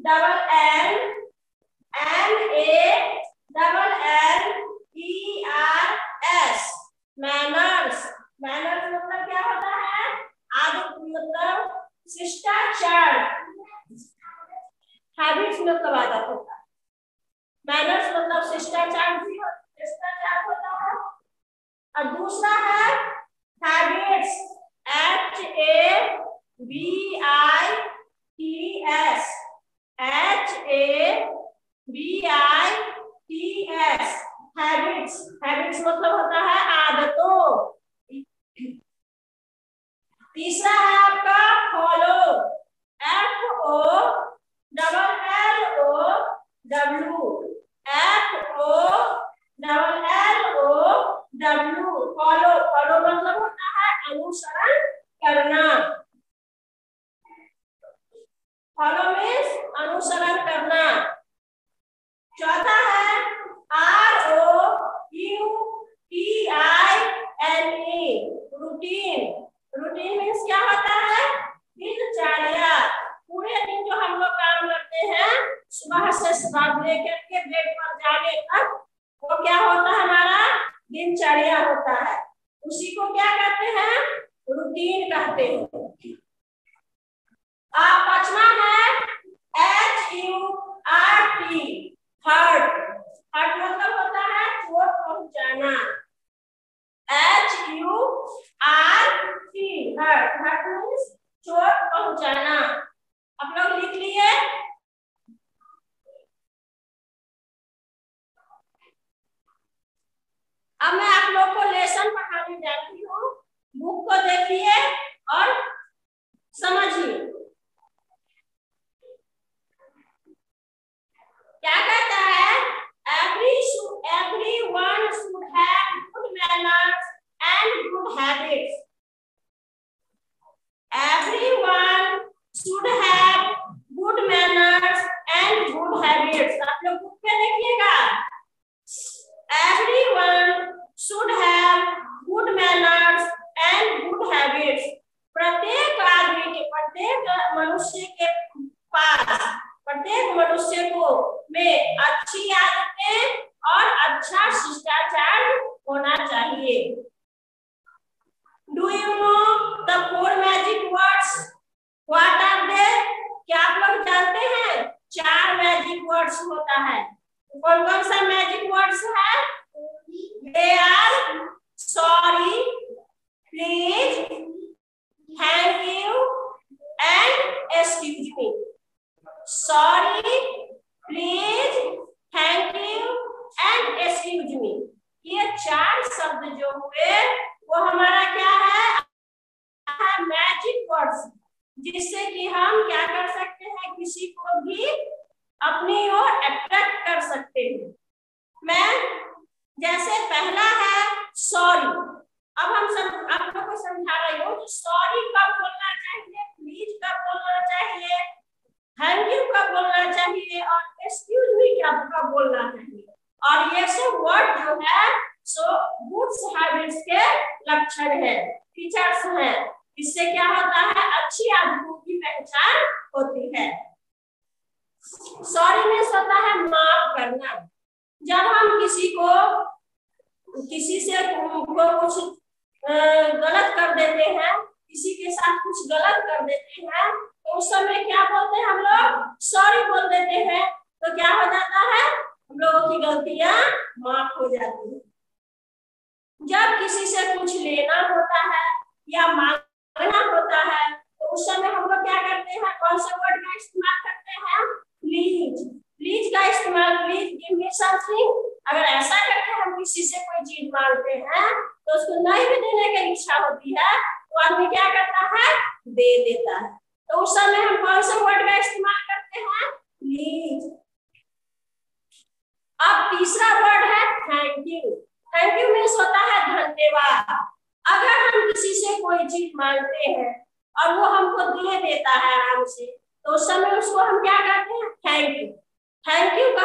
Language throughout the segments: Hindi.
Double L M A double L E R S, manners. Manners मतलब क्या होता है? आदत मतलब शिष्टाचार, हैबिट्स मतलब आदत होता है। मैनर्स मतलब शिष्टाचार भी शिष्टाचार होता है। और दूसरा है habits, HABITS, HABITS, habits. Habits मतलब होता है आदतों। तीसरा है आपका फॉलो, FOLLOW, फॉलो। फॉलो मतलब होता है अनुसरण करना। फॉलो मीन्स अनुसरण करना। चौथा है ROUTINE, रूटीन। रूटीन मीन्स क्या होता है? दिनचर्या। पूरे दिन जो हम लोग काम करते हैं सुबह से रात लेकर के बेड पर जाने तक, वो क्या होता है? हमारा दिनचर्या होता है। उसी को क्या कहते हैं? रूटीन कहते हैं। आप पांचवा है HURT, हर्ट। हर्ट मतलब होता है चोट पहुंचाना। HURT, hurt. हर्ट मीन्स चोट पहुंचाना। आप लोग लिख लिए? अब मैं आप लोग को लेसन पढ़ाने जा रही हूँ। बुक को देखिए और समझिए। क्या कहता है? Everyone should have good manners and good habits. Everyone should have good manners and good habits. आप लोग बुक पे देखिएगा। Everyone should have good manners and good habits. प्रत्येक आदमी के, प्रत्येक मनुष्य के पास, प्रत्येक मनुष्य को में अच्छी आदतें और अच्छा शिष्टाचार होना चाहिए। Do you know the 4 magic words? What are they? क्या आप लोग जानते हैं? 4 मैजिक वर्ड्स होता है। कौन कौन सा मैजिक वर्ड्स है? They are sorry, please, thank you and excuse me. Sorry, please, thank you and excuse me. ये 4 शब्द जो हुए वो हमारा क्या है? मैजिक वर्ड्स, जिससे कि हम क्या कर सकते हैं? किसी को भी अपनी ओर अट्रैक्ट कर सकते हैं। मैं जैसे पहला है सॉरी। अब हम आप लोग को समझा रही हूँ कि सॉरी कब बोलना चाहिए, प्लीज कब बोलना चाहिए, थैंक यू कब बोलना चाहिए और एक्सक्यूज मी कब बोलना चाहिए। और ये सब वर्ड जो है सो गुड हैबिट्स के लक्षण है, फीचर्स हैं। इससे क्या होता है? अच्छी आदतों की पहचान होती है। सॉरी मीन्स होता है माफ करना। जब हम किसी से कुछ गलत कर देते हैं, किसी के साथ कुछ गलत कर देते हैं, तो उस समय क्या बोलते हैं? हम लोग सॉरी बोल देते हैं। तो क्या हो जाता है? हम लोगों की गलतियां माफ हो जाती है। जब किसी से कुछ लेना होता है या मांगना होता है, तो उस समय हम लोग क्या करते हैं? कौन से वर्ड का इस्तेमाल करते हैं? प्लीज। प्लीज का इस्तेमाल, प्लीज गिव मी समथिंग। अगर ऐसा करके हम किसी से कोई चीज मांगते हैं तो उसको नहीं भी देने की इच्छा होती है, तो आदमी क्या करता है? दे देता है। तो उस समय हम कौन से वर्ड का इस्तेमाल करते हैं? प्लीज। अब तीसरा वर्ड है thank you. Thank you means होता है धन्यवाद। अगर हम किसी से कोई चीज मांगते हैं और वो हमको दे देता है आराम से, तो उस समय उसको हम क्या कहते हैं? Thank you. थैंक यू कह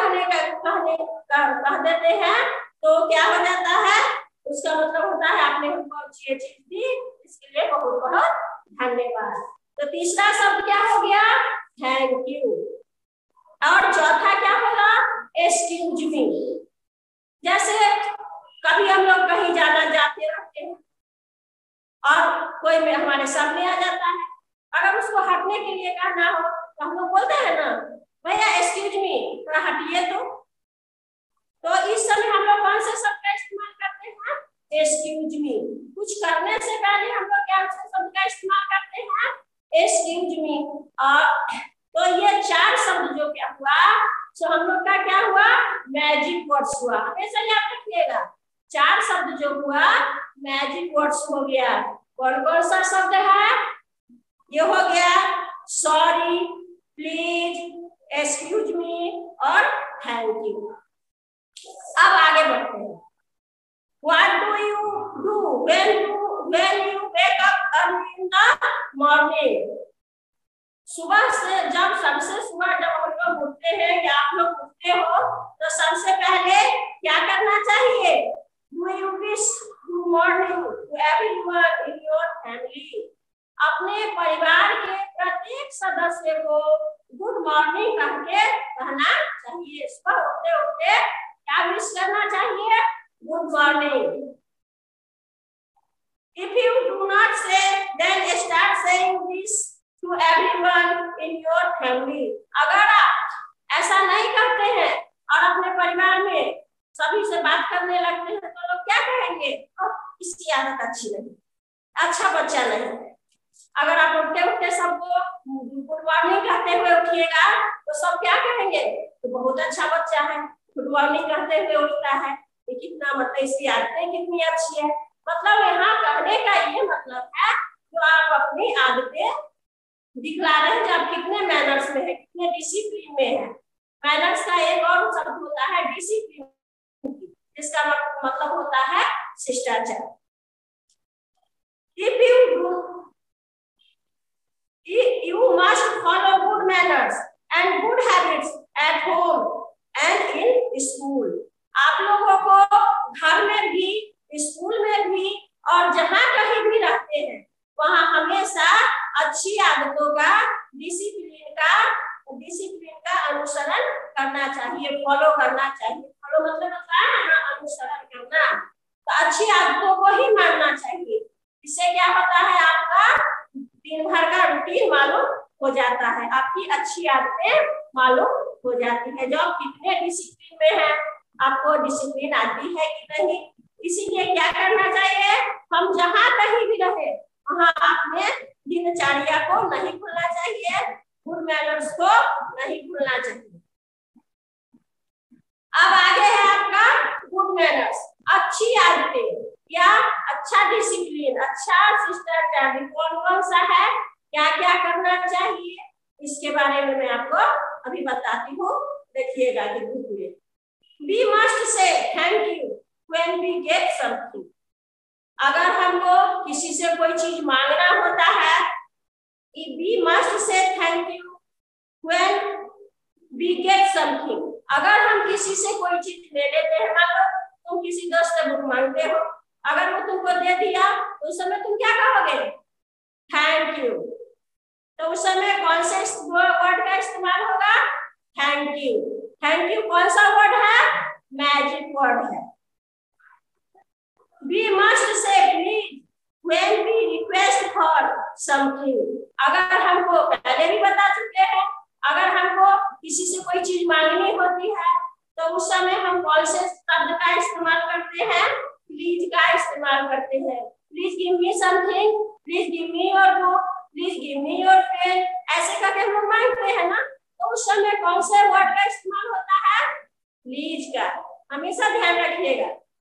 देते हैं तो क्या हो जाता है? उसका मतलब होता है आपने हमको अच्छी चीज दी, इसके लिए बहुत बहुत धन्यवाद। तो तीसरा शब्द क्या हो गया? Thank you. और चौथा क्या होगा, एक्सक्यूज मी। जैसे कभी हम लोग कहीं जाना जाते रहते हैं और कोई में हमारे सामने आ जाता है, अगर उसको हटने के लिए कहना हो तो हम लोग बोलते हैं ना, भैया एक्सक्यूज मी, थोड़ा हटिए। तो इस समय हम लोग कौन से शब्द का इस्तेमाल करते हैं, एक्सक्यूज मी। कुछ करने से पहले हम लोग क्या शब्द का इस्तेमाल करते हैं, एक्सक्यूज मी। तो ये चार शब्द जो क्या हुआ, तो हम लोग का क्या हुआ, मैजिक वर्ड्स हुआ। हमेशा याद रखिएगा, चार शब्द जो हुआ मैजिक वर्ड्स हो गया। कौन कौन सा शब्द है, ये हो गया सॉरी, प्लीज, एक्सक्यूज मी और थैंक यू। अब आगे बढ़ते हैं। What do you do when you wake up early in the morning? सुबह से जब सबसे सुबह जब हम लोग उठते हैं या आप लोग उठते हो तो सबसे पहले क्या करना चाहिए, Do you wish good morning to everyone in your family? अपने परिवार के प्रत्येक सदस्य को गुड मॉर्निंग कह के कहना चाहिए। सुबह उठते उठते क्या विश करना चाहिए, good morning. If you do not say, then start saying this to everyone in your family. अगर आप ऐसा नहीं करते हैं और अपने परिवार में सभी से बात करने लगते हैं तो लोग क्या कहेंगे, इसकी आदत अच्छी नहीं, अच्छा बच्चा नहीं। अगर आप उठते उठते सबको गुड मॉर्निंग कहते हुए उठिएगा तो सब क्या कहेंगे, तो बहुत अच्छा बच्चा है, गुड मॉर्निंग कहते हुए उठता है, ये कितना मतलब इसकी आदतें कितनी अच्छी है। मतलब यहाँ कहने का ये मतलब है जो आप अपनी आदतें दिखला रहे हैं, जब कितने मैनर्स में है, कितने डिसिप्लिन में है। मैनर्स का एक और शब्द होता है डिसिप्लिन, जिसका मतलब होता है शिष्टाचार। You must follow good manners and good habits at home and in school. आप लोगों को घर में भी, स्कूल में भी और जहाँ कहीं भी रहते हैं वहाँ हमेशा अच्छी आदतों का, डिसिप्लिन का अनुसरण करना चाहिए, फॉलो करना चाहिए। फॉलो मतलब होता है ना अनुसरण करना, तो अच्छी आदतों को ही मानना चाहिए। इससे क्या होता है, आपका दिन भर का रूटीन मालूम हो जाता है, आपकी अच्छी आदतें मालूम हो जाती है। जो आप कितने डिसिप्लिन में हैं, आपको डिसिप्लिन आती है कि नहीं। इसीलिए क्या करना चाहिए, हम जहाँ कहीं भी रहे वहाँ अपने दिनचर्या को नहीं भूलना चाहिए, गुड मैनर्स को नहीं भूलना चाहिए। अब आगे है आपका गुड मैनर्स, अच्छी आदतें या अच्छा डिसिप्लिन, अच्छा शिष्टाचार कौन कौन सा है, क्या क्या करना चाहिए, इसके बारे में मैं आपको अभी बताती हूँ। देखिएगा कि बुक में We must say thank you when we get something. अगर हमको किसी से कोई चीज मांगना होता है, we must say thank you when we get something. अगर हम किसी से कोई चीज ले लेते हैं, मान लो तुम किसी दोस्त से बुक मांगते हो, अगर वो तुमको दे दिया तो उस समय तुम क्या कहोगे, थैंक यू। तो उस समय कौन से वर्ड का इस्तेमाल होगा, थैंक यू। थैंक यू कौन सा वर्ड है, मैजिक वर्ड है। We must say please when we request for something. अगर हमको पहले भी बता चुके हैं, अगर हमको किसी से कोई चीज मांगनी होती है तो उस समय हम कौन से शब्द का इस्तेमाल करते हैं, प्लीज का इस्तेमाल करते हैं। Please give me something, please give me your book, please give me your pen, ऐसे करके हम लोग मांगते हैं ना, तो उस समय कौन से वर्ड का इस्तेमाल होता है, प्लीज का। हमेशा ध्यान रखिएगा।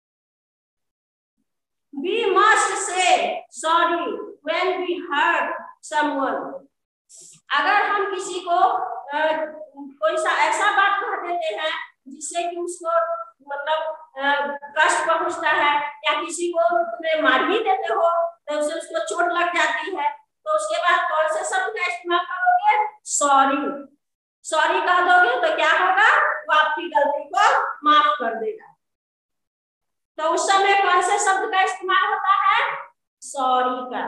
We must say sorry when we hurt someone. अगर हम किसी को कोई सा ऐसा बात कह देते हैं जिससे कि उसको मतलब कष्ट पहुंचता है, या किसी को तुम्हें मार ही देते हो तो उससे उसको चोट लग जाती है, तो उसके बाद कौन से शब्द का इस्तेमाल करोगे, सॉरी। सॉरी कह दोगे तो क्या होगा, वो आपकी गलती को माफ कर देगा। तो उस समय कौन से शब्द का इस्तेमाल होता है, सॉरी का।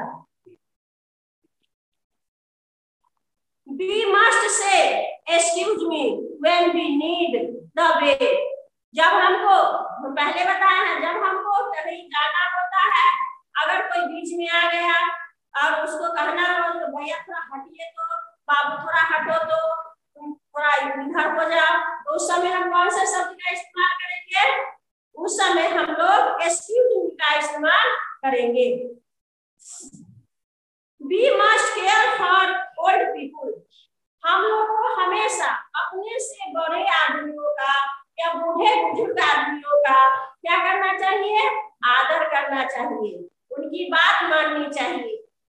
We must say excuse me when we need the way। जब हमको पहले बताया है, जब हमको कहीं जाना होता है, अगर कोई बीच में आ गया और उसको कहना हो तो भैया थोड़ा हटिए, तो बाबू थोड़ा हटो, तो तुम थोड़ा इधर हो जाओ, तो उस समय हम कौन से शब्द का इस्तेमाल करेंगे? उस समय हम लोग एक्सक्यूज मी का इस्तेमाल करेंगे। We must care for old people। हम लोग को हमेशा अपने से बड़े आदमियों का या बूढ़े बुजुर्ग आदमियों का क्या करना चाहिए? आदर करना चाहिए, उनकी बात माननी चाहिए।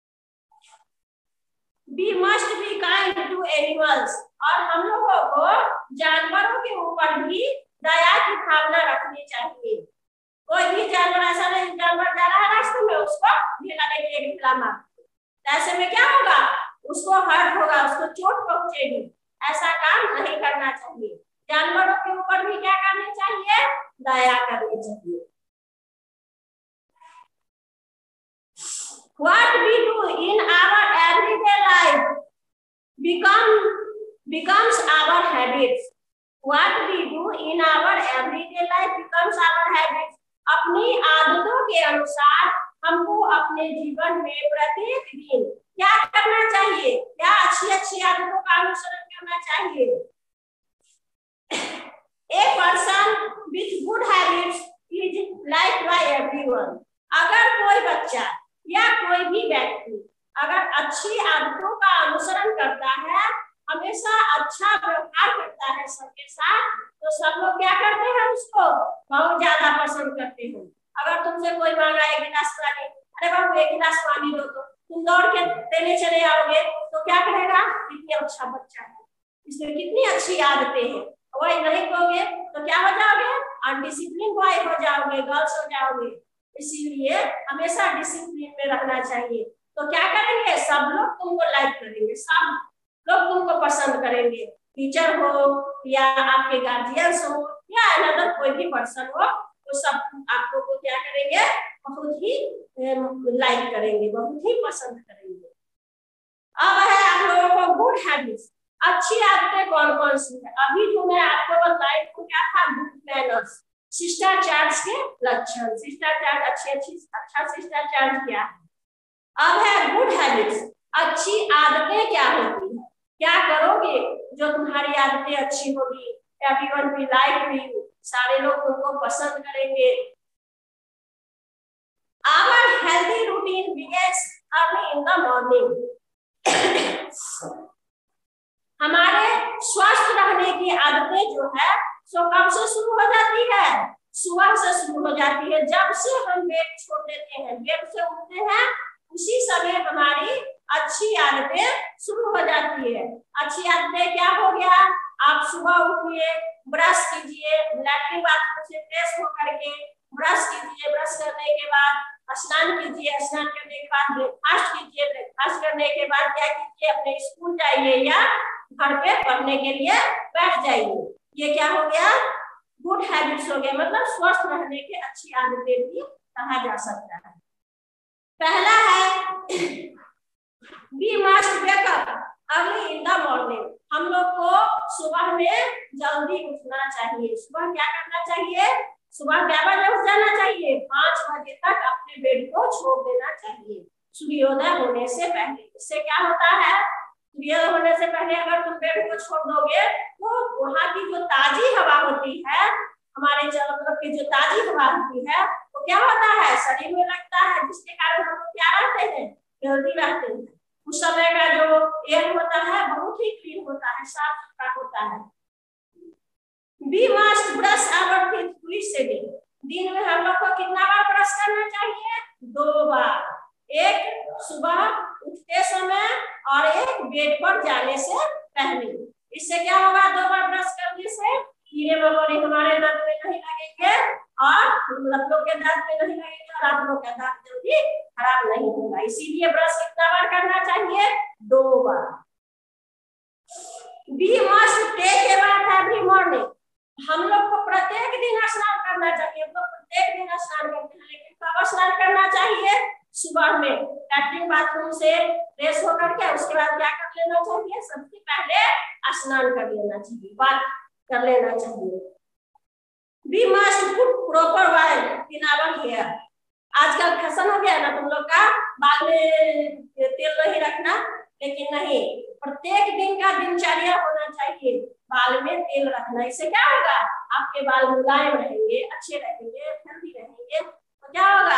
We must be kind to animals। और हम लोगों को जानवरों के ऊपर भी दया की भावना रखनी चाहिए। कोई भी जानवर ऐसा नहीं, जानवर जा रहा है रास्ते में, उसको ढीला लेके एक ढीला मार, ऐसे में क्या होगा? उसको हर्ट होगा, उसको चोट पहुंचेगी। ऐसा काम नहीं करना चाहिए। जानवरों के ऊपर भी क्या करनी चाहिए? दया करनी चाहिए। What we do in our everyday life becomes our habits। What we do in our everyday life becomes our habits। अपनी आदतों के अनुसार हमको अपने जीवन में प्रत्येक दिन क्या करना चाहिए? क्या अच्छी अच्छी आदतों का अनुसरण करना चाहिए। A person with good habits is liked by everyone। अगर कोई बच्चा या कोई भी व्यक्ति अगर अच्छी आदतों का अनुसरण करता है, हमेशा अच्छा व्यवहार करता है सबके साथ, तो सब लोग क्या करते हैं? उसको बहुत ज्यादा पसंद करते हैं। अगर तुमसे कोई मांगा एक गिलास पानी, अरे बाबू एक गिलास पानी दो, तो तुम दौड़ के देने चले आओगे, तो क्या करेगा? कितनी अच्छा बच्चा है, इसमें कितनी अच्छी आदतें हैं। वही नहीं कहोगे तो क्या हो जाओगे? अनडिसिप्लिन बॉय हो जाओगे, गर्ल्स हो जाओगे। इसीलिए हमेशा डिसिप्लिन में रहना चाहिए। तो क्या करेंगे? सब लोग तुमको लाइक करेंगे, सब लोग तुमको पसंद करेंगे। टीचर हो या आपके गार्जियंस हो या अनदर कोई भी पर्सन हो, तो सब आपको को क्या करेंगे? बहुत ही लाइक करेंगे, बहुत ही पसंद करेंगे। अब है आप लोगों को गुड हैबिट्स। अच्छी आदतें कौन कौन सी है? अभी जो मैं आपको बताई वो क्या था? गुड मैनर्स, शिष्टाचार के लक्षण। शिष्टाचार अच्छा शिष्टाचार क्या है? अब है गुड हैबिट्स। अच्छी आदतें क्या होती है? क्या करोगे जो तुम्हारी आदतें अच्छी होगी? एवरीवन विल लाइक यू, सारे लोग तुमको पसंद करेंगे। Our healthy routine begins early in the morning। हमारे स्वस्थ रहने की आदतें जो है सो कब से शुरू हो जाती है? सुबह से शुरू हो जाती है। जब से हम बेड छोड़ देते हैं, बेड से उठते हैं, उसी समय हमारी अच्छी आदतें शुरू हो जाती है। अच्छी आदतें क्या हो गया? आप सुबह उठिए, ब्रश कीजिए, लैट्रिन बाथरूम से फ्रेश होकर के ब्रश कीजिए, ब्रश करने के बाद स्नान कीजिए, स्नान करने के बाद ब्रेकफास्ट कीजिए, ब्रेकफास्ट करने के बाद क्या कीजिए? अपने स्कूल जाइए या घर पे पढ़ने के लिए बैठ जाइए। ये क्या हो गया? गुड हैबिट्स हो गया, मतलब स्वस्थ रहने की अच्छी आदतें भी कहा जा सकता है। पहला है we must wake up early in the morning. हम लोग को सुबह में जल्दी उठना चाहिए। सुबह क्या करना चाहिए? सुबह क्या बजे उठ जाना चाहिए? 5 बजे तक अपने बेड को छोड़ देना चाहिए, सूर्योदय होने से पहले। इससे क्या होता है? सूर्योदय होने से पहले अगर तुम बेड को छोड़ दोगे तो वहां की जो ताजी हवा होती है, हमारे चारों तरफ की जो ताजी हवा होती है, वो क्या होता है? शरीर में लगता है, जिसके कारण हम लोग क्या रहते हैं? हेल्दी रहते हैं। उस समय का जो एयर होता है बहुत ही क्लीन होता है, साफ सुथरा होता है। We must brush our teeth twice a day। दिन में हम लोग को कितना बार ब्रश करना चाहिए? 2 बार। एक सुबह उठते समय और एक बेड पर जाने से पहले। इससे क्या होगा? 2 बार ब्रश करने से कीड़े मकोड़े हमारे दांत में नहीं लगेंगे और हम लोग के दांत में नहीं लगेंगे और आप लोग का दांत जल्दी खराब नहीं होगा। इसीलिए ब्रश कितना बार करना चाहिए? 2 बार। We must take a bath every morning। हम लोग को प्रत्येक दिन स्नान करना चाहिए। हम लोग प्रत्येक दिन स्नान करते हैं, लेकिन कब स्नान करना चाहिए? सुबह में। लैट्रिन बाथरूम से फ्रेश होकर के उसके बाद क्या कर लेना चाहिए, सबसे पहले स्नान कर लेना चाहिए, बात कर लेना चाहिए। We must put proper oil in our hair. आजकल फैशन हो गया ना तुम लोग का बाल में तेल नहीं रखना, लेकिन नहीं, प्रत्येक दिन का दिनचर्या होना चाहिए बाल में तेल रखना। इससे क्या होगा, आपके बाल मुलायम रहेंगे, अच्छे रहेंगे, हेल्दी रहेंगे, तो क्या होगा,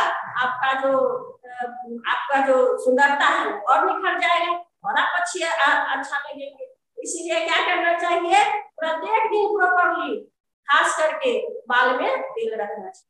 आपका जो सुंदरता है और निखर जाएगा और आप अच्छा लगेंगे। इसीलिए क्या करना चाहिए, प्रत्येक दिन प्रॉपरली खास करके बाल में तेल रखना चाहिए।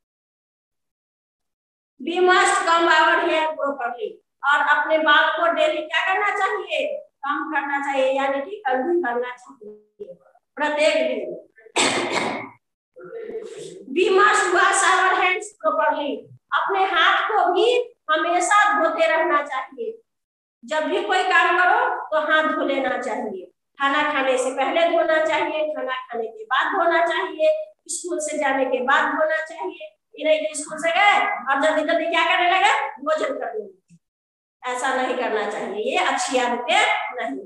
We must comb our hair properly, और अपने बाल को डेली क्या करना चाहिए, कम करना चाहिए, यानी कि कंघी करना चाहिए प्रत्येक दिन। We must wash our hands properly, अपने हाथ को भी हमेशा धोते रहना चाहिए। जब भी कोई काम करो तो हाथ धो लेना चाहिए। खाना खाने से पहले धोना चाहिए, खाना खाने के बाद धोना चाहिए, स्कूल से जाने के बाद धोना चाहिए। नहीं स्कूल से गए और जल्दी जल्दी क्या करने लगे, भोजन करने लगे, ऐसा नहीं करना चाहिए, ये अच्छी आदतें नहीं।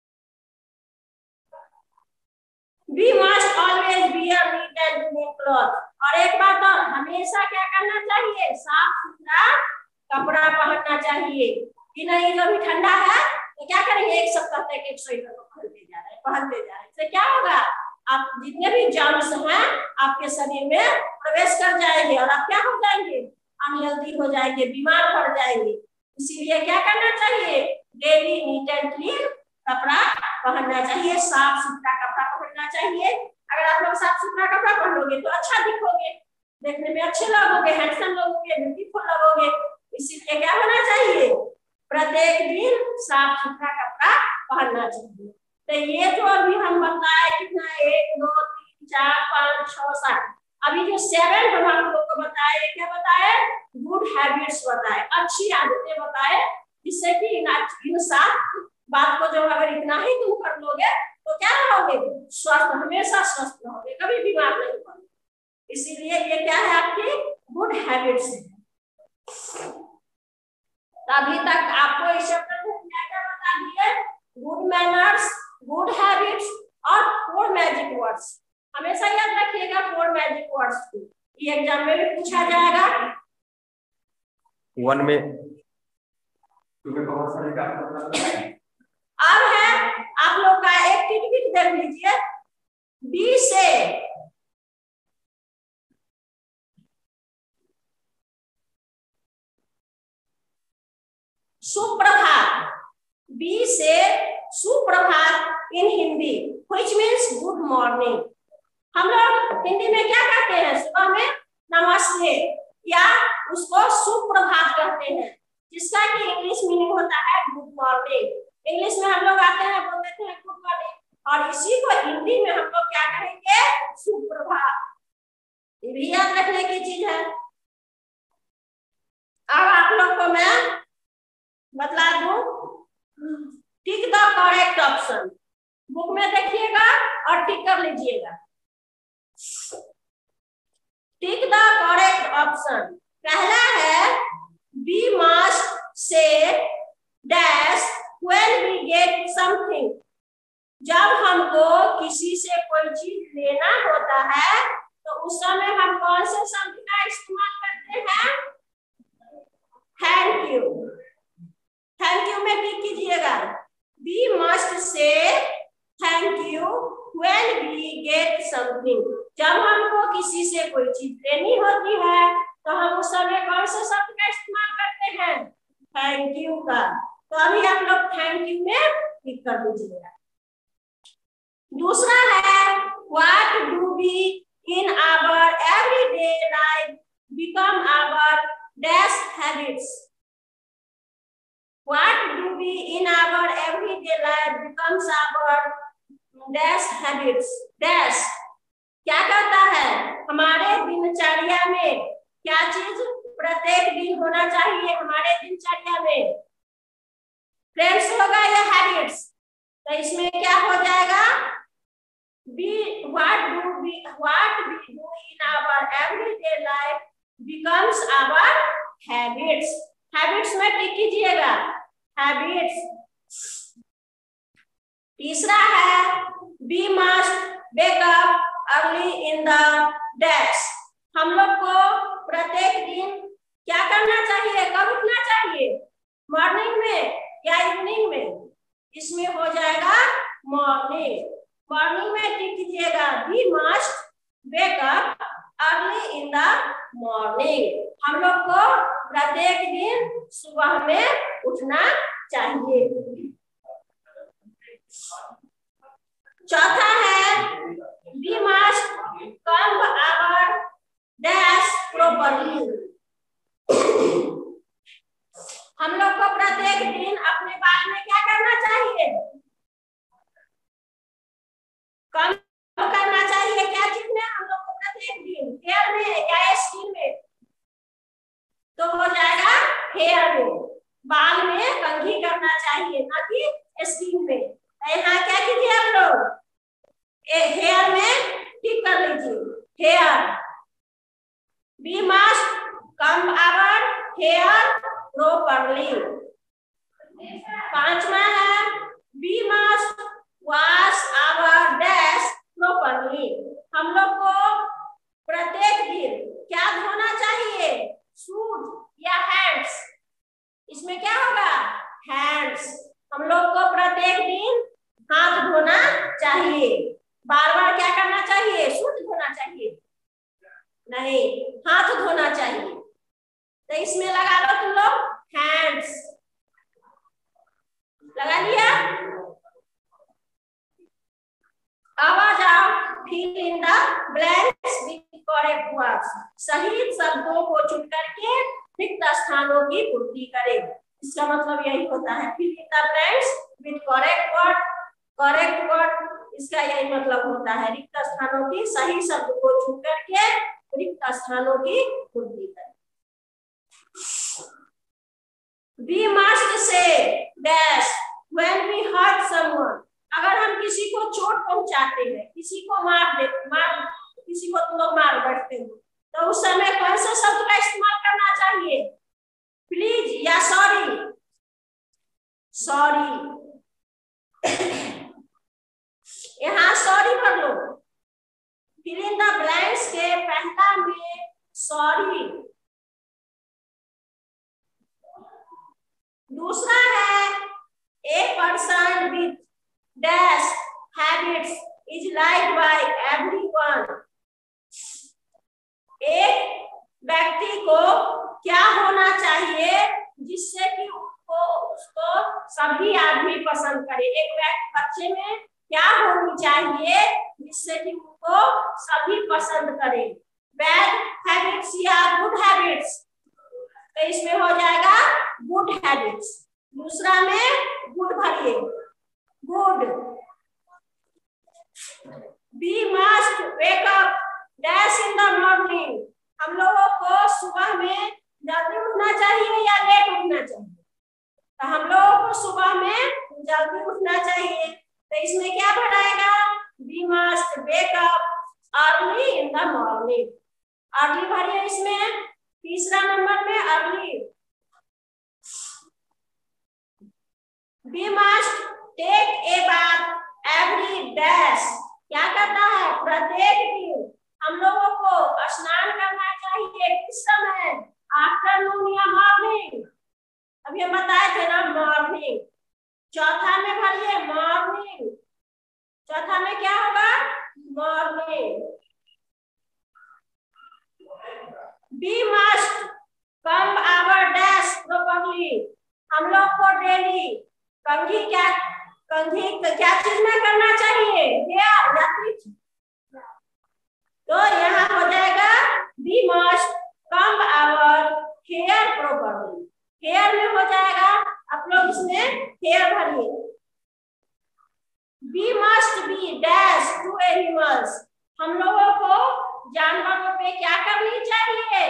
We must always wear neat and clean clothes, और एक बात और, हमेशा क्या करना चाहिए, साफ सुथरा कपड़ा पहनना चाहिए। कि नहीं जो भी ठंडा है तो क्या करेंगे, एक सप्ताह तक एक स्वेटर को पहनते जा रहे हैं, इससे क्या होगा, आप जितने भी जर्म्स हैं आपके शरीर में प्रवेश कर जाएंगे और आप क्या हो जाएंगे, अनहेल्दी हो जाएंगे, बीमार पड़ जाएंगे। इसीलिए क्या करना चाहिए, डेली नीट एंड क्लीन कपड़ा पहनना चाहिए, साफ सुथरा कपड़ा पहनना चाहिए। अगर आप लोग साफ सुथरा कपड़ा पहनोगे तो अच्छा दिखोगे, देखने में अच्छे लगोगे, हैंडसम लगोगे, ब्यूटीफुल लगोगे। इसीलिए क्या होना चाहिए, प्रत्येक दिन साफ सुथरा कपड़ा पहनना चाहिए। तो ये जो अभी हम बताए कितना, 1 2 3 4 5 6 7, अभी जो 7 हम आप लोगों को बताए, क्या बताए, गुड हैबिट्स बताए, अच्छी आदतें बताए, जिससे कि इन 7 बात को जो अगर इतना ही तुम कर लोगे तो क्या रहोगे, स्वस्थ, हमेशा स्वस्थ रहोगे, कभी बीमार नहीं पड़ोगे। इसीलिए ये क्या है, आपकी गुड हैबिट्स है। अभी तक आपको इस चैप्टर में क्या बता दिए, गुड मैनर्स, गुड हैबिट्स और 4 मैजिक वर्ड्स। हमेशा याद रखिएगा 4 मैजिक वर्ड्स को, ये एग्जाम में भी पूछा जाएगा। 1 में अब है आप लोग का एक टिकट देख लीजिए, बी से सुप्रभात, बी से सुप्रभात in Hindi, which means good morning. हम लोग हिंदी में क्या कहते हैं, सुबह में नमस्ते या उसको सुप्रभात कहते हैं, जिसका कि इंग्लिश मीनिंग होता है गुड मॉर्निंग। इंग्लिश में हम लोग आते हैं बोल देते हैं गुड मॉर्निंग, और इसी को हिंदी में हम लोग क्या कहेंगे, सुप्रभात। ये भी याद रखने की चीज है। अब आप लोग को मैं बतला दूं, tick the correct option, book में देखिएगा और टिक कर लीजिएगा। टिक द करेक्ट ऑप्शन, पहला है we must say dash when we get something, जब हमको किसी से कोई चीज लेना होता है तो उस समय हम कौन से शब्द का इस्तेमाल करते हैं, थैंक यू। थैंक यू में टिक कीजिएगा। We must say thank you when we get something, जब हमको किसी से कोई चीज लेनी होती है तो हम उस समय कौन से शब्द का इस्तेमाल करते हैं, थैंक यू का। तो अभी आप लोग थैंक यू में टिक कर दीजिएगा। दूसरा है what do we in our everyday life become our dash habits. What do we in our everyday life becomes our dash habits? Dash क्या करता है, हमारे दिनचर्या में क्या चीज प्रत्येक दिन होना चाहिए हमारे दिनचर्या में, फ्रेंड्स होगा या हैबिट्स। तो इसमें क्या हो जाएगा, what we do in our everyday life becomes our habits। Habits में टिक कीजिएगा, हैबिट्स। तीसरा है we must wake up early in the dash. हम लोग को प्रत्येक दिन क्या करना चाहिए, कब उठना चाहिए, मॉर्निंग में या इवनिंग में? इसमें हो जाएगा मॉर्निंग। मॉर्निंग में टिक कीजिएगा, we must wake up early in the morning. हम लोग को प्रत्येक दिन सुबह में उठना चाहिए। चौथा है we must comb our dash properly. हम लोग को प्रत्येक दिन अपने बाल में क्या करना चाहिए, कम करना चाहिए। क्या चीज में? हम लोग को प्रत्येक दिन हेयर में या स्किन में? तो हो जाएगा हेयर में, बाल में कंघी करना चाहिए, ना कि स्किन में। यहाँ क्या कीजिए आप लोग, हेयर में टिक कर लीजिए, hair. We must comb our hair properly. पांचवा है we must wash our dash properly. हम लोग को प्रत्येक दिन क्या धोना चाहिए, शूज या हैंड्स? इसमें क्या होगा, हैंड्स। हम लोग को प्रत्येक दिन हाथ धोना चाहिए। बार बार क्या करना चाहिए, शूज धोना चाहिए? नहीं, हाथ धोना चाहिए। तो इसमें लगा लो तुम लोग हैंड्स, लगा लिया। अब आ जाओ fill in the blanks with correct words. सही शब्दों को चुन करके रिक्त स्थानों की पूर्ति करें। इसका मतलब यही होता है, fill in the blanks with correct word. Correct word इसका यही मतलब होता है, रिक्त स्थानों की सही शब्द को चुन करके रिक्त स्थानों की पूर्ति करें। We must say dash when we hurt someone। अगर हम किसी को चोट पहुंचाते हैं, किसी को किसी को तुम लोग मार बैठते हो, तो उस समय कौन से शब्द का इस्तेमाल करना चाहिए, प्लीज या सॉरी? सॉरी। यहाँ सॉरी भर लो, फिल इन द ब्लैंक्स के पहला में सॉरी। दूसरा है a person with dash habits is like by everyone. एक व्यक्ति को क्या होना चाहिए जिससे कि उसको सभी आदमी पसंद करे। एक बच्चे में क्या होनी चाहिए जिससे कि उनको सभी पसंद करे, बैड हैबिट्स या गुड हैबिट्स? तो इसमें हो जाएगा गुड हैबिट्स। दूसरा में गुड भरिए, good. We must wake up dash in the morning. हम लोगों को सुबह में जल्दी उठना चाहिए या लेट उठना चाहिए? तो हम लोगों को सुबह में जल्दी उठना चाहिए। तो इसमें क्या भराएगा, we must wake up early in the morning. Early भरिए इसमें, तीसरा नंबर में early. We must take a bath every dash. क्या करता है, प्रत्येक दिन हम लोगों को स्नान करना चाहिए। किस समय, आफ्टरनून या मॉर्निंग? अभी हम बताए थे ना, मॉर्निंग। चौथा में भरिए मॉर्निंग। चौथा में क्या होगा, morning. We must comb our dash properly। हम लोग को डेली कंघी क्या चीज में करना चाहिए, हेयर या कुछ? तो यहाँ हो जाएगा we must comb our hair properly। Hair में हो जाएगा, आप लोग इसमें हेयर भरिए। We must be dash to animals। हम लोगों को जानवरों पे क्या करनी चाहिए,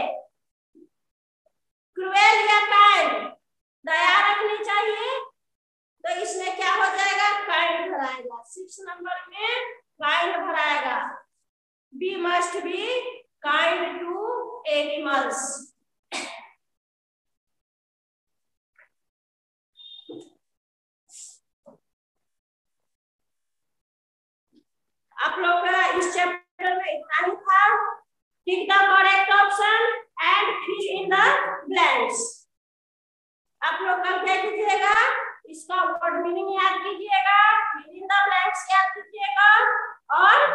क्रूएल या काइंड, दया रखनी चाहिए। तो इसमें क्या हो जाएगा, काइंड भराएगा। 6 नंबर में काइंड भराएगा। We must be kind to animals। Tick the correct option and fill in the blanks. आप लोग कल क्या कीजिएगा, इसका वर्ड मीनिंग याद कीजिएगा, फिल इन द ब्लैंक्स याद कीजिएगा और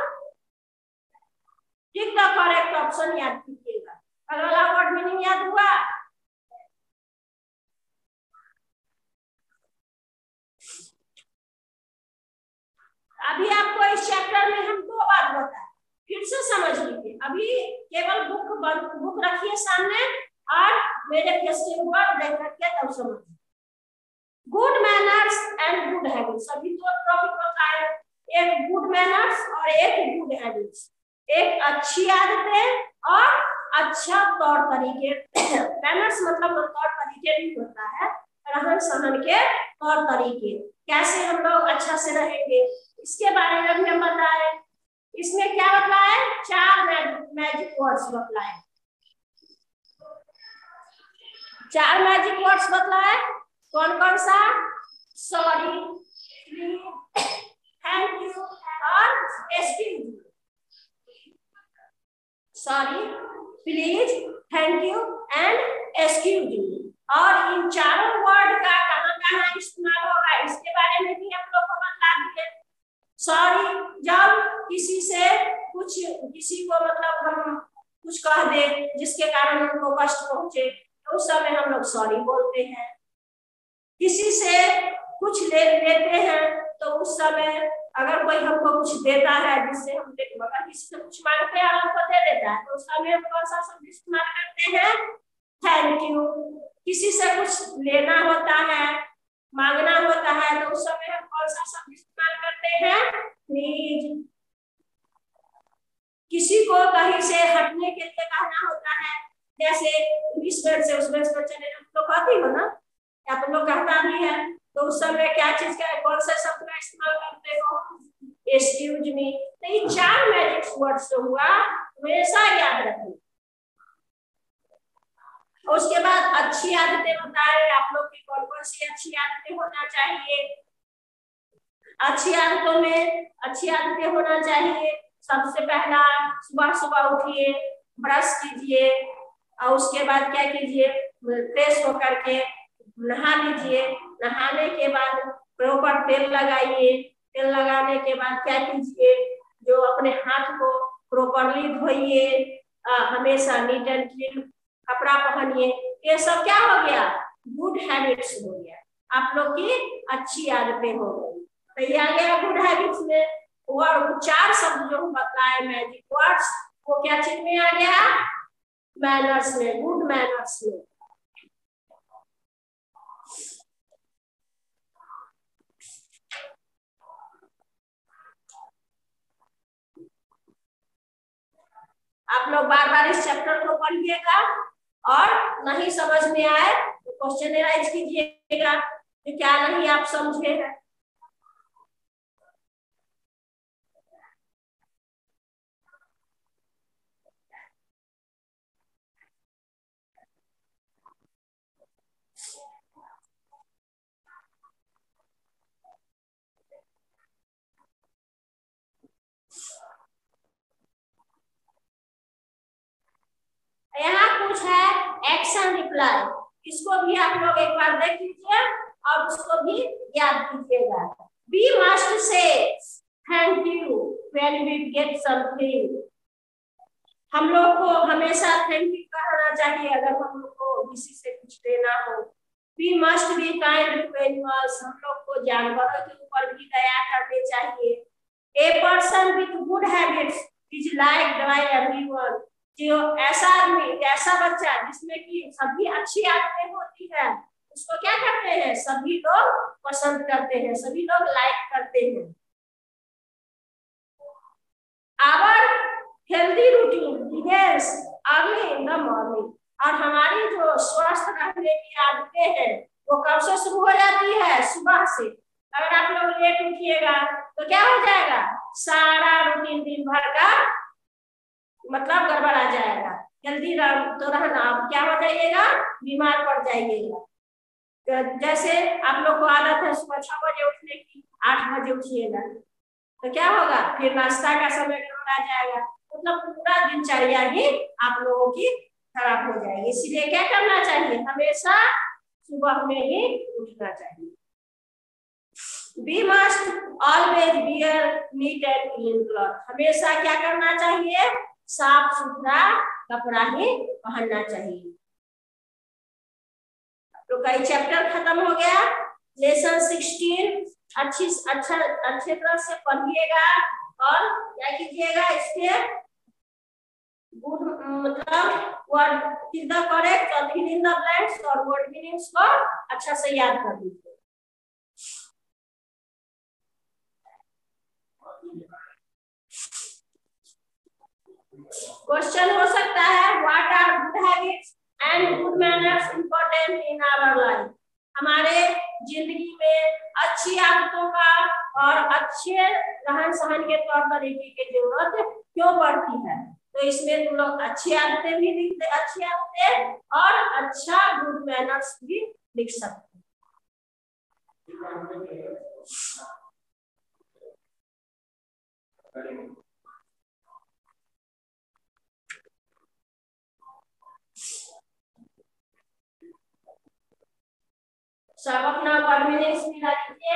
टिक द करेक्ट ऑप्शन याद कीजिएगा। अगला वर्ड मीनिंग याद हुआ? अभी आपको इस चैप्टर में हम दो बात बताए, फिर से समझ लीजिए। अभी केवल बुक रखिए सामने और मेरे क्वेश्चन पर देख करके तब समझिए। Good manners and good habits, अभी दो टॉपिक बताए, एक गुड मैनर्स और एक गुड हैबिट्स। एक अच्छी आदतें और अच्छा तौर तरीके। मैनर्स मतलब तौर तरीके भी होता है, रहन सहन के तौर तरीके, कैसे हम लोग अच्छा से रहेंगे, इसके बारे में भी हम बताए। इसमें क्या बतलाए? 4 मैजिक वर्ड्स बतलाए, 4 मैजिक वर्ड्स बतलाए। कौन कौन सा? सॉरी, प्लीज, थैंक यू और excuse me. Sorry, please, thank you and excuse me. और इन चारों वर्ड का कहां कहां इस्तेमाल होगा इसके बारे में भी हम लोग को बता दिए। सॉरी, जब किसी को मतलब हम कुछ कह दे जिसके कारण उनको कष्ट पहुंचे तो उस समय हम लोग सॉरी बोलते हैं। किसी से कुछ लेते हैं तो उस समय अगर कोई हमको कुछ देता है जिससे हम किसी से कुछ मांगते हैं और हमको दे देता है तो उस समय हम कौन सा शब्द इस्तेमाल करते हैं? Thank you. किसी से कुछ लेना होता है, मांगना होता है तो उस समय हम कौन सा शब्द इस्तेमाल करते हैं? प्लीज। किसी को कहीं से हटने के लिए कहना होता है, जैसे इस बेड से उस बेड पर चले जाओ, तो कहती हो ना, या तुम लोग कहता भी है, तो उस समय क्या चीज का कौन सा शब्द का इस्तेमाल करते हो? Excuse me. तो ये 4 मैजिक वर्ड्स जो हुआ हमेशा याद रखना। उसके बाद अच्छी आदतें बताए आप लोग की, कौन कौन सी अच्छी आदतें होना चाहिए। अच्छी आदतों में अच्छी आदतें होना चाहिए, सबसे पहला सुबह सुबह उठिए, ब्रश कीजिए और उसके बाद क्या कीजिए, फ्रेश होकर के नहा लीजिए। नहाने के बाद प्रॉपर तेल लगाइए। तेल लगाने के बाद क्या कीजिए, जो अपने हाथ को प्रॉपरली धोइए, हमेशा नीट एंड क्लीन कपड़ा पहनिए। ये सब क्या हो गया? गुड हैबिट्स हो गया, आप लोग की अच्छी आदतें हो गई। तो ये आ गया गुड हैबिट्स में। और 4 शब्द जो बताए मैजिक वर्ड्स, वो क्या चीज में आ गया? मैनर्स में, गुड मैनर्स में। आप लोग बार बार इस चैप्टर को पढ़िएगा और नहीं समझ में आए तो क्वेश्चन राइज कीजिएगा कि क्या नहीं आप समझे हैं। यहाँ कुछ है एक्शन रिप्लाई, इसको भी आप लोग एक बार देख लीजिए और उसको भी याद कीजिएगा। We must say thank you when we get something। हम लोग को हमेशा थैंक यू कहना चाहिए अगर हम लोग को किसी से कुछ देना हो। We must be kind to animals, हम लोग को जानवरों के ऊपर भी दया करनी चाहिए। A person with good habits is liked by everyone। जो ऐसा आदमी, ऐसा बच्चा जिसमें कि सभी अच्छी आदतें होती है, उसको क्या करते हैं? सभी लोग पसंद करते हैं, सभी लोग लाइक करते हैं। Our healthy routine begins early in the morning। और हमारी जो स्वस्थ रहने की आदतें हैं वो कब से शुरू हो जाती है? सुबह से। अगर आप लोग लेट उठिएगा तो क्या हो जाएगा? सारा रूटीन दिन भर का मतलब गड़बड़ा जाएगा। हेल्दी तो रहना, आप क्या हो जाइएगा? बीमार पड़ जाइएगा। तो जैसे आप लोग को आदत है सुबह 6 बजे उठने की, 8 बजे उठिएगा तो क्या होगा? फिर नाश्ता का समय गड़बड़ा जाएगा। मतलब पूरा दिनचर्या ही आप लोगों की खराब हो जाएगी। इसलिए क्या करना चाहिए, हमेशा सुबह में ही उठना चाहिए। We must always wear neat and clean cloth. हमेशा क्या करना चाहिए, साफ सुथरा कपड़ा ही पहनना चाहिए। तो कई चैप्टर खत्म हो गया। लेसन 16 अच्छे तरह से पढ़िएगा और क्या कीजिएगा, इसके गुड मतलब वर्ड फिल द करेक्ट और फिल इन द ब्लैंक्स और वर्ड मीनिंग्स को अच्छा से याद कर लीजिए। क्वेश्चन हो सकता है, what are good habits and good manners important in our life. हमारे जिंदगी में अच्छी आदतों का और अच्छे रहन सहन के तौर तरीके की जरूरत क्यों पड़ती है। तो इसमें तुम लोग अच्छी आदतें भी लिख, अच्छी आदतें और अच्छा गुड मैनर्स भी लिख सकते हैं। सब अपना कन्वीनियंस मिला लीजिए,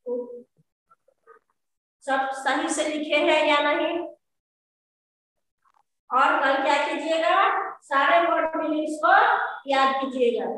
सब सही से लिखे हैं या नहीं। और कल क्या कीजिएगा, सारे वर्ड मीनिंग्स को याद कीजिएगा।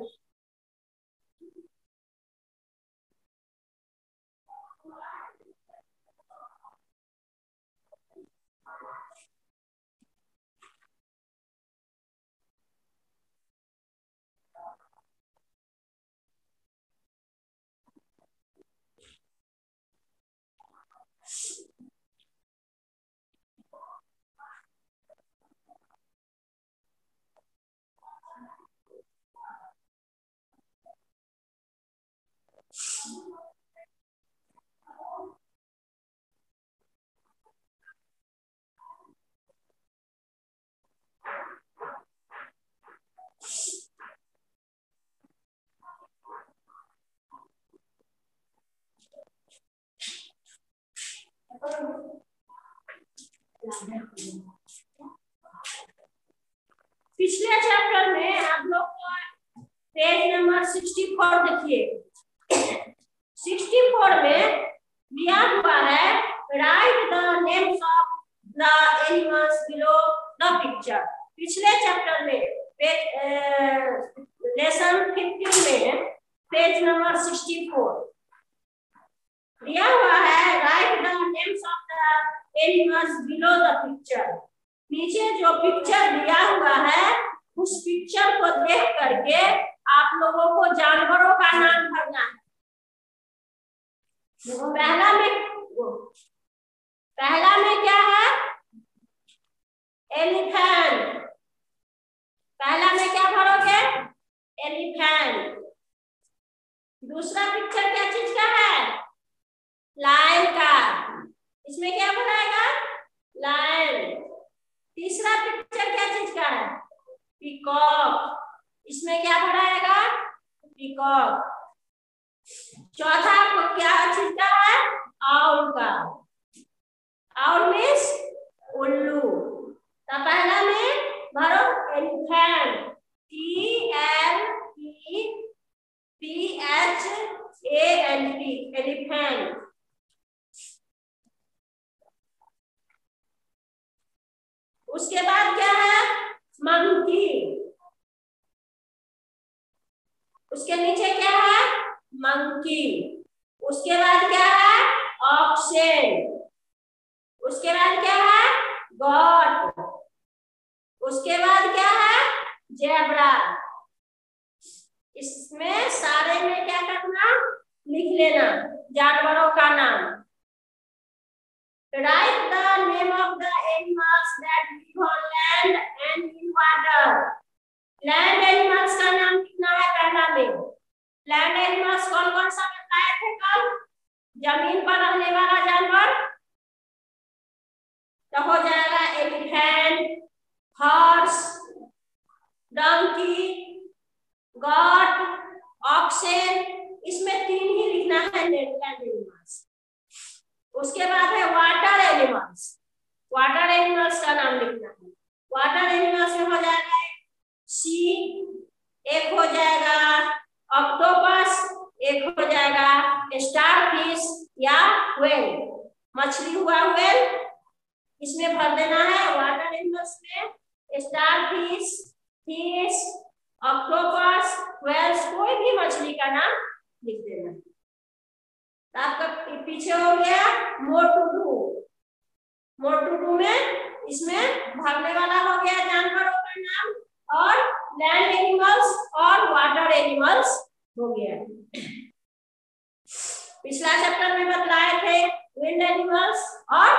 पिछले चैप्टर में आप लोग को पेज नंबर 64 देखिए। 64 में दिया हुआ है, write the names of the animals below the picture. पिछले चैप्टर में लेसन 15 में पेज नंबर 64 दिया हुआ है, write the names of the animals below the picture. नीचे जो पिक्चर दिया हुआ है उस पिक्चर को देख करके आप लोगों को जानवरों का नाम भरना है। पहला में क्या है, एलिफेंट। पहला में क्या भरोगे, एलिफेंट। दूसरा पिक्चर क्या चीज का है, लायन का, इसमें क्या बनाएगा, लायन। तीसरा पिक्चर क्या चीज का है, पीकॉक, इसमें क्या बनाएगा, पीकॉक। चौथा क्या चीज का है, आउल का, आउल मीन्स उल्लू। तो पहला में भरो एलिफेंट, ELEPHANT, एलिफेंट। उसके बाद क्या है, मंकी। उसके नीचे क्या है, मंकी। उसके बाद क्या है, ऑक्सेन। उसके बाद क्या है, गॉट। उसके बाद क्या है, जेब्रा। इसमें सारे में क्या करना, लिख लेना जानवरों का नाम। Write the name of the animals that live on land and in water. Land animals का नाम लिखना है पहला में। लैंड एनिमल्स कौन कौन सा बताए थे कल, जमीन पर रहने वाला जानवर। तो हो जाएगा elephant, horse, donkey, goat, oxen. इसमें 3 ही लिखना है लैंड एनिमल्स। उसके बाद है वाटर एनिमल्स। वाटर एनिमल्स का नाम लिखना है। वाटर एनिमल्स में हो जाएगा सी, एक हो जाएगा ऑक्टोपस, एक हो जाएगा स्टारफिश या व्हेल, मछली हुआ व्हेल, इसमें भर देना है। वाटर एनिमल्स में स्टारफिश, फिश, ऑक्टोपस, व्हेल्स, कोई भी मछली का नाम लिख देना। तो आपका पीछे हो गया मोटुडू। मोटुडू में इसमें भरने वाला हो गया जानवरों का नाम, और लैंड एनिमल्स और वाटर एनिमल्स हो गया। पिछला चैप्टर में बतलाए थे विंड एनिमल्स और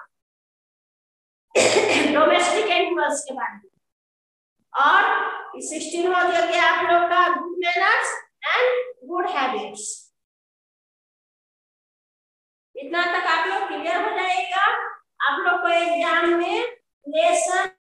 डोमेस्टिक एनिमल्स के बारे में, और 16 हो गया आप लोग का good manners and good habits. इतना तक आप लोग क्लियर हो जाएगा। आप लोग को एग्जाम में लेसन